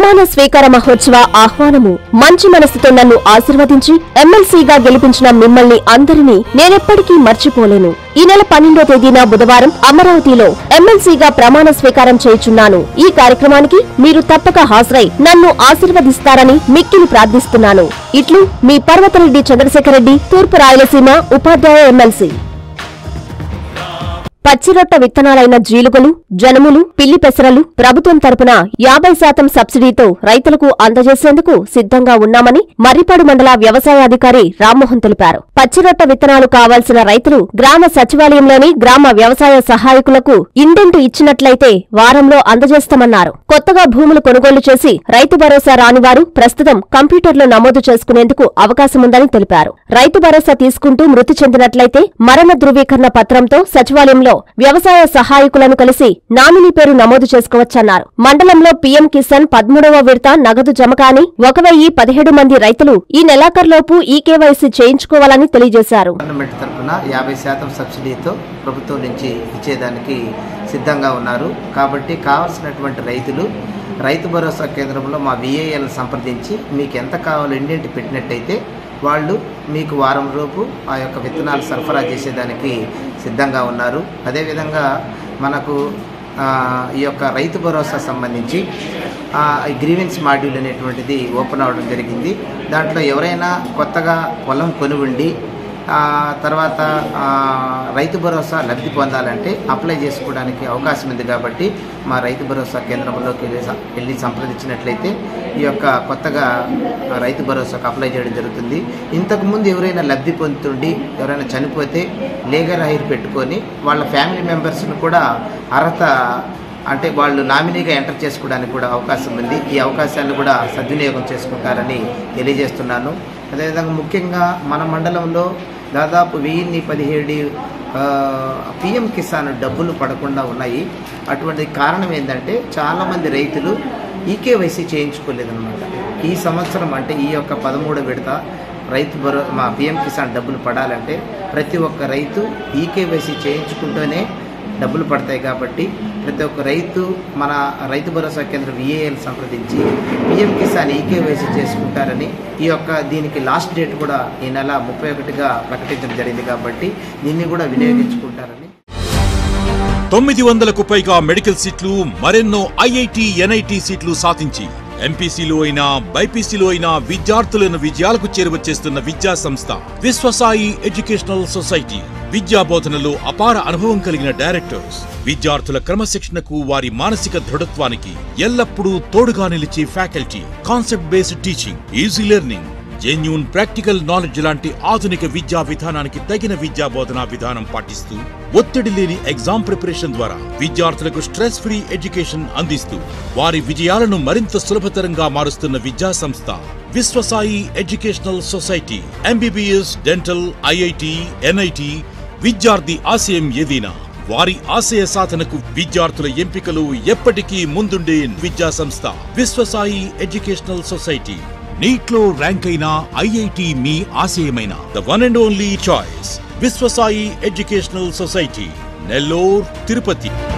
ప్రమాణ స్వీకార మహోత్సవ ఆహ్వానము. మంచి మనసుతో నన్ను ఆశీర్వదించి ఎమ్మెల్సీగా గెలిపించిన మిమ్మల్ని అందరినీ నేనెప్పటికీ మర్చిపోలేను. ఈ నెల 12వ తేదీన బుధవారం అమరావతిలో ఎమ్మెల్సీగా ప్రమాణ స్వీకారం చేయుచున్నాను. ఈ కార్యక్రమానికి మీరు తప్పక హాజరై నన్ను ఆశీర్వదిస్తారని మిక్కిలి ప్రార్థిస్తున్నాను. ఇట్లు మీ పర్వతరెడ్డి చంద్రశేఖర్ రెడ్డి, తూర్పు రాయలసీమ ఉపాధ్యాయ ఎమ్మెల్సీ. పచ్చిరొట్ట విత్తనాలైన జీలుగలు, జనుములు, పిల్లి పెసరలు ప్రభుత్వం తరపున 50% సబ్సిడీతో రైతులకు అందజేసేందుకు సిద్ధంగా ఉన్నామని మర్రిపాడు మండల వ్యవసాయాధికారి రామ్మోహన్ తెలిపారు. పచ్చిరొట్ట విత్తనాలు కావాల్సిన రైతులు గ్రామ సచివాలయంలోని గ్రామ వ్యవసాయ సహాయకులకు ఇండెంటు ఇచ్చినట్లయితే వారంలో అందజేస్తామన్నారు. కొత్తగా భూములు కొనుగోలు చేసి రైతు భరోసా రానివారు ప్రస్తుతం కంప్యూటర్లో నమోదు చేసుకునేందుకు అవకాశముందని తెలిపారు. రైతు భరోసా తీసుకుంటూ మృతి చెందినట్లయితే మరణ ధృవీకరణ పత్రంతో సచివాలయంలో వ్యవసాయ సహాయకులను కలిసి నామినీ పేరు నమోదు చేసుకోవచ్చన్నారు. మండలంలో పీఎం కిసాన్ 13వ విడత నగదు జమ కాని 1017 మంది రైతులు ఈ నెలాఖరులోపు ఈకేవైసీ చేయించుకోవాలని తెలియజేశారు. 50% సబ్సిడీతో ప్రభుత్వం నుంచి ఇచ్చేదానికి సిద్ధంగా ఉన్నారు. కాబట్టి కావాల్సినటువంటి రైతులు రైతు భరోసా కేంద్రంలో మా విఏఎల్ సంప్రదించి మీకు ఎంత కావాలో ఇండెంట్ పెట్టినట్టయితే వాళ్ళు మీకు వారం లోపు ఆ యొక్క విత్తనాలు సరఫరా చేసేదానికి సిద్ధంగా ఉన్నారు. అదేవిధంగా మనకు ఈ యొక్క రైతు భరోసా సంబంధించి గ్రీవెన్స్ మాడ్యూల్ అనేటువంటిది ఓపెన్ అవ్వడం జరిగింది. దాంట్లో ఎవరైనా కొత్తగా పొలం కొని ఉండి తర్వాత రైతు భరోసా లబ్ధి పొందాలంటే అప్లై చేసుకోవడానికి అవకాశం ఉంది. కాబట్టి మా రైతు భరోసా కేంద్రంలోకి వెళ్ళి సంప్రదించినట్లయితే ఈ యొక్క కొత్తగా రైతు భరోసాకు అప్లై చేయడం జరుగుతుంది. ఇంతకుముందు ఎవరైనా లబ్ధి పొందుతుండి ఎవరైనా చనిపోతే లీగల్ హైర్ పెట్టుకొని వాళ్ళ ఫ్యామిలీ మెంబర్స్ను కూడా అర్హత అంటే వాళ్ళు నామినీగా ఎంటర్ చేసుకోవడానికి కూడా అవకాశం ఉంది. ఈ అవకాశాలను కూడా సద్వినియోగం చేసుకుంటారని తెలియజేస్తున్నాను. అదేవిధంగా ముఖ్యంగా మన మండలంలో దాదాపు 1017 పీఎం కిసాన్ డబ్బులు పడకుండా ఉన్నాయి. అటువంటి కారణం ఏంటంటే చాలామంది రైతులు ఈకేవైసీ చేయించుకోలేదన్నమాట. ఈ సంవత్సరం అంటే ఈ యొక్క 13వ విడత మా పీఎం కిసాన్ డబ్బులు పడాలంటే ప్రతి ఒక్క రైతు ఈకేవైసీ చేయించుకుంటూనే డబ్బులు పడతాయి. కాబట్టి ప్రతి ఒక్క రైతు మన రైతు భరోసా కేంద్రం విఏఎల్ సంప్రదించి పీఎం కిసాన్ ఈకేవైసీ చేసుకుంటారని దీనికి లాస్ట్ డేట్ కూడా ఈ నెల 31గా ప్రకటించడం జరిగింది. కాబట్టి దీన్ని కూడా వినియోగించుకుంటారని. 900కు పైగా మెడికల్ సీట్లు, మరెన్నో ఐఐటి, ఎన్ఐటి సీట్లు సాధించి ఎంపీసీలో అయినా బైపీసీలో అయినా విద్యార్థులను విజయాలకు చేరువచేస్తున్న విద్యా సంస్థ విశ్వసాయి ఎడ్యుకేషనల్ సొసైటీ. విద్యా బోధనలో అపార అనుభవం కలిగిన డైరెక్టర్స్ విద్యార్థుల క్రమశిక్షణకు, వారి మానసిక దృఢత్వానికి ఎల్లప్పుడూ తోడుగా నిలిచే faculty, concept based teaching, easy learning, genuine practical knowledge లాంటి ఆధునిక విద్యా విధానానికి తగిన విద్యా బోధనా విధానం పాటిస్తూ ఒత్తిడి లేని ఎగ్జామ్ ప్రిపరేషన్ ద్వారా విద్యార్థులకు స్ట్రెస్ ఫ్రీ ఎడ్యుకేషన్ అందిస్తూ వారి విజయాలను మరింత సులభతరంగా మారుస్తున్న విద్యా సంస్థ Viswasai educational society. MBBS, dental, IIT, NIT విద్యార్థి ఆశయం ఏదైనా వారి ఆశయ సాధనకు విద్యార్థుల ఎంపికలు ఎప్పటికీ ముందుండే విద్యా సంస్థ విశ్వసాయి ఎడ్యుకేషనల్ సొసైటీ. నీట్లో ర్యాంక్ అయిన ఐఐటి మీ ఆశయమైన the one and only choice Viswasai educational society, Nellore, Tirupati.